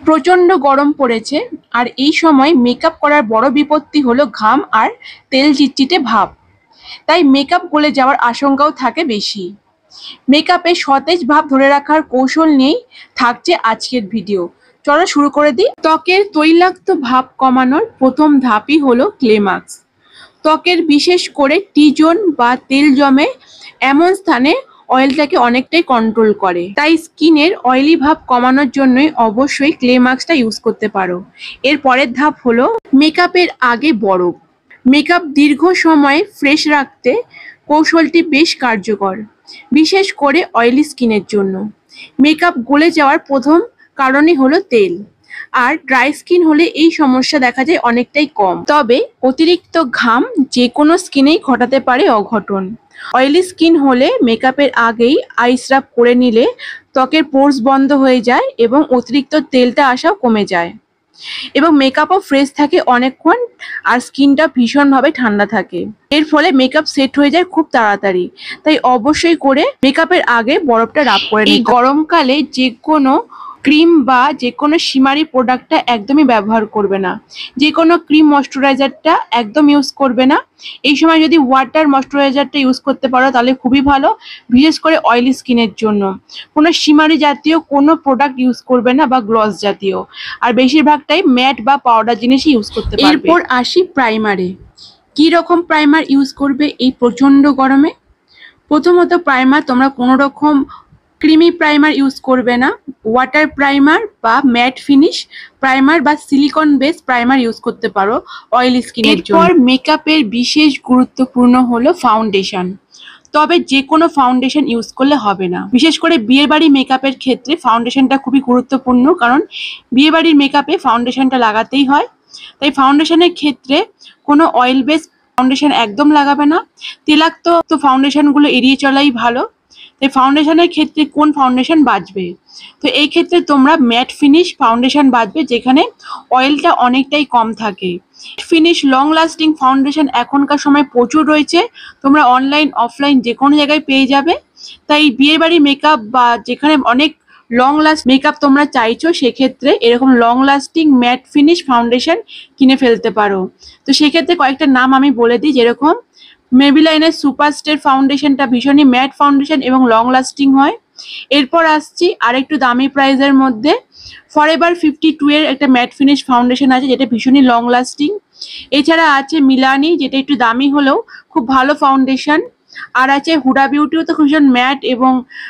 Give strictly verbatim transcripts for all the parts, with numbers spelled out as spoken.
প্রচন্ড গরম পড়েছে, আর এই সময় মেকআপ করার বড় বিপত্তি হলো ঘাম আর তেল চিটচিটে ভাব। তাই মেকআপ গলে যাওয়ার আশঙ্কাও থাকে বেশি। মেকআপে সতেজ ভাব ধরে রাখার কৌশল নিয়েই থাকছে আজকের ভিডিও। চলো শুরু করে দিই। ত্বকের তৈলাক্ত ভাব কমানোর প্রথম ধাপই হলো ক্লে মাস্ক। ত্বকের বিশেষ করে টি জোন বা তেল জমে এমন স্থানে অয়েলটাকে অনেকটাই কন্ট্রোল করে। তাই স্কিনের অয়েলি ভাব কমানোর জন্যই অবশ্যই ক্লে মাস্কটা ইউজ করতে পারো। এর পরের ধাপ হলো মেকআপের আগে বরফ। মেকআপ দীর্ঘ সময় ফ্রেশ রাখতে কৌশলটি বেশ কার্যকর, বিশেষ করে অয়েলি স্কিনের জন্য। মেকআপ গলে যাওয়ার প্রথম কারণই হলো তেল, আর ড্রাই স্কিন হলে এই সমস্যা দেখা যায় অনেকটাই কম। তবে অতিরিক্ত ঘাম যে কোনো স্কিনেই ঘটাতে পারে অঘটন। অয়েলি স্কিন হলে মেকআপের আগেই আইস রাব করে নিলে ত্বকের পোর্স বন্ধ হয়ে যায় এবং অতিরিক্ত তেলটা আসাও কমে যায়, এবং মেকআপও ফ্রেশ থাকে অনেকক্ষণ, আর স্কিনটা ভীষণভাবে ঠান্ডা থাকে। এর ফলে মেকআপ সেট হয়ে যায় খুব তাড়াতাড়ি। তাই অবশ্যই করে মেকআপের আগে বরফটা রাব করে নিই। গরমকালে যে কোনো ক্রিম বা যে কোনো শিমারি প্রোডাক্টটা একদমই ব্যবহার করবে না। যে কোনো ক্রিম ময়শ্চারাইজারটা একদম ইউজ করবে না। এই সময় যদি ওয়াটার ময়শ্চারাইজারটা ইউজ করতে পারো তাহলে খুবই ভালো, বিশেষ করে অয়েলি স্কিনের জন্য। কোনো শিমারি জাতীয় কোনো প্রোডাক্ট ইউজ করবে না বা গ্লস জাতীয়, আর বেশিরভাগটাই ম্যাট বা পাউডার জিনিসই ইউজ করতে পারবে। এরপর আসি প্রাইমারে। কি রকম প্রাইমার ইউজ করবে এই প্রচন্ড গরমে? প্রথমত প্রাইমার তোমরা কোনো রকম ক্রিমি প্রাইমার ইউজ করবে না। ওয়াটার প্রাইমার বা ম্যাট ফিনিশ প্রাইমার বা সিলিকন বেস প্রাইমার ইউজ করতে পারো অয়েলি স্কিনের জন্য। এরপর মেকআপের বিশেষ গুরুত্বপূর্ণ হলো ফাউন্ডেশন। তবে যে কোনো ফাউন্ডেশন ইউজ করলে হবে না। বিশেষ করে বিয়েবাড়ি মেকআপের ক্ষেত্রে ফাউন্ডেশনটা খুবই গুরুত্বপূর্ণ, কারণ বিয়েবাড়ির মেকআপে ফাউন্ডেশনটা লাগাতেই হয়। তাই ফাউন্ডেশনের ক্ষেত্রে কোনো অয়েল বেস ফাউন্ডেশন একদম লাগাবে না। তেলাক্ত তো ফাউন্ডেশনগুলো এড়িয়ে চলাই ভালো। তাই ফাউন্ডেশনের ক্ষেত্রে কোন ফাউন্ডেশন বাঁচবে? তো এই ক্ষেত্রে তোমরা ম্যাট ফিনিশ ফাউন্ডেশন বাঁচবে, যেখানে অয়েলটা অনেকটাই কম থাকে। ফিনিশ লং লাস্টিং ফাউন্ডেশন এখনকার সময় প্রচুর রয়েছে, তোমরা অনলাইন অফলাইন যে কোনো জায়গায় পেয়ে যাবে। তাই বিয়েবাড়ি মেকআপ বা যেখানে অনেক লং লাস্ট মেকআপ তোমরা চাইছো, সেক্ষেত্রে এরকম long lasting matte finish foundation কিনে ফেলতে পারো। তো সেক্ষেত্রে কয়েকটা নাম আমি বলে দিই, যেরকম মেবিলাইনের সুপারস্টার ফাউন্ডেশনটা ভীষণই ম্যাট ফাউন্ডেশন এবং লং লাস্টিং হয়। এরপর আসছি আরেকটু দামি প্রাইসের মধ্যে, ফরএভার ফিফটি টু এর একটা ম্যাট ফিনিশ ফাউন্ডেশন আছে, যেটা ভীষণই লং লাস্টিং। এছাড়া আছে মিলানি, যেটা একটু দামি হলেও খুব ভালো ফাউন্ডেশন। আর আছে হুডা বিউটিও, তো ভীষণ ম্যাট এবং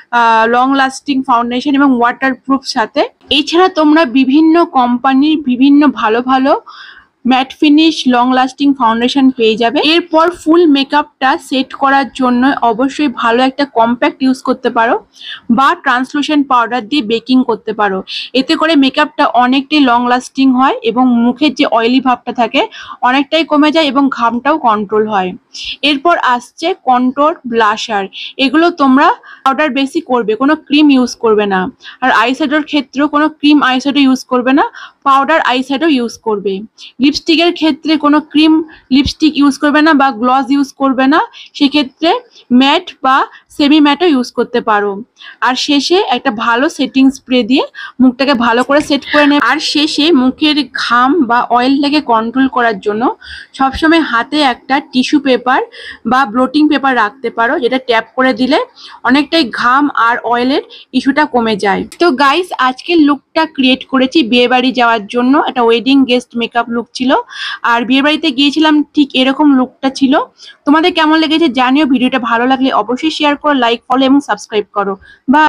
লং লাস্টিং ফাউন্ডেশন এবং ওয়াটারপ্রুফ সাথে। এছাড়া তোমরা বিভিন্ন কোম্পানির বিভিন্ন ভালো ভালো matte finish long lasting foundation পেয়ে যাবে। এরপর ফুল মেকআপটা সেট করার জন্য অবশ্যই ভালো একটা কম্প্যাক্ট ইউজ করতে পারো, বা ট্রান্সলুসেন্ট পাউডার দিয়ে বেকিং করতে পারো। এতে করে মেকআপটা অনেকটাই লং লাস্টিং হয় এবং মুখের যে অয়েলি ভাবটা থাকে অনেকটাই কমে যায় এবং ঘামটাও কন্ট্রোল হয়। এরপর আসছে কন্ট্রোর ব্লাশার। এগুলো তোমরা পাউডার বেশি করবে, কোনো ক্রিম ইউজ করবে না। আর আইশ্যাডোর ক্ষেত্রেও কোনো ক্রিম আইশ্যাডো ইউজ করবে না, পাউডার আইশ্যাডো ইউজ করবে। লিপস্টিকের ক্ষেত্রে কোনো ক্রিম লিপস্টিক ইউজ করবে না বা গ্লস ইউজ করবে না, সেক্ষেত্রে ম্যাট বা সেমি ম্যাটও ইউজ করতে পারো। আর শেষে একটা ভালো সেটিং স্প্রে দিয়ে মুখটাকে ভালো করে সেট করে নেবে। আর শেষে মুখের ঘাম বা অয়েলটাকে কন্ট্রোল করার জন্য সবসময় হাতে একটা টিস্যু পেপার বা ব্লোটিং পেপার রাখতে পারো, যেটা ট্যাপ করে দিলে অনেকটাই ঘাম আর অয়েলের ইস্যুটা কমে যায়। তো গাইস, আজকের লুকটা ক্রিয়েট করেছি বিয়ে বাড়ি যাওয়ার জন্য। একটা ওয়েডিং গেস্ট মেকআপ লুক ছিল, আর বিয়ে বাড়িতে গিয়েছিলাম ঠিক এরকম লুকটা ছিল। তোমাদের কেমন লেগেছে জানিও। ভিডিওটা ভালো লাগলে অবশ্যই শেয়ার করো, লাইক, ফলো এবং সাবস্ক্রাইব করো। বা